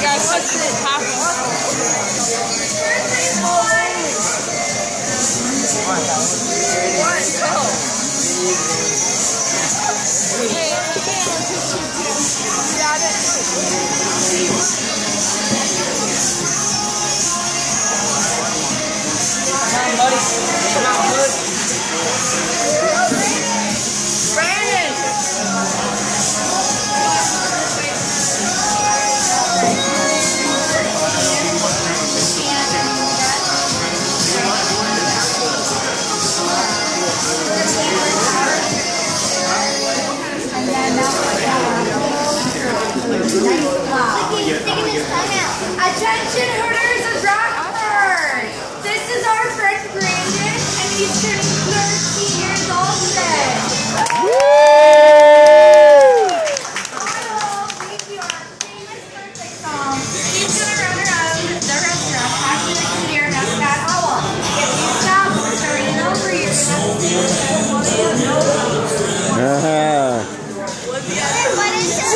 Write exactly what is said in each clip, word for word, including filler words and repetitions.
guys said this is happening. Attention Hooters of Rockford! This is our friend Brandon, and he's turning thirteen years old today. Woo! Thank you. Our famous birthday song. He's gonna run around the restaurant, acting like a deer and a fat owl. If you stop or start running over, you're gonna see one of your noses. Hey, what is it?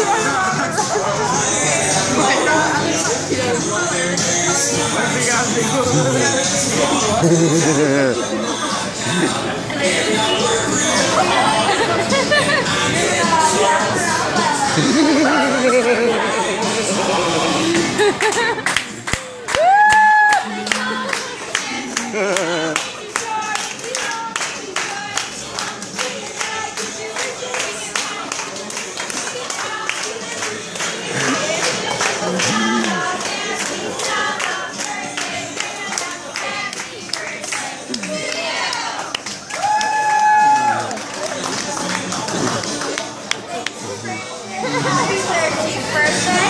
Happy thirteenth birthday.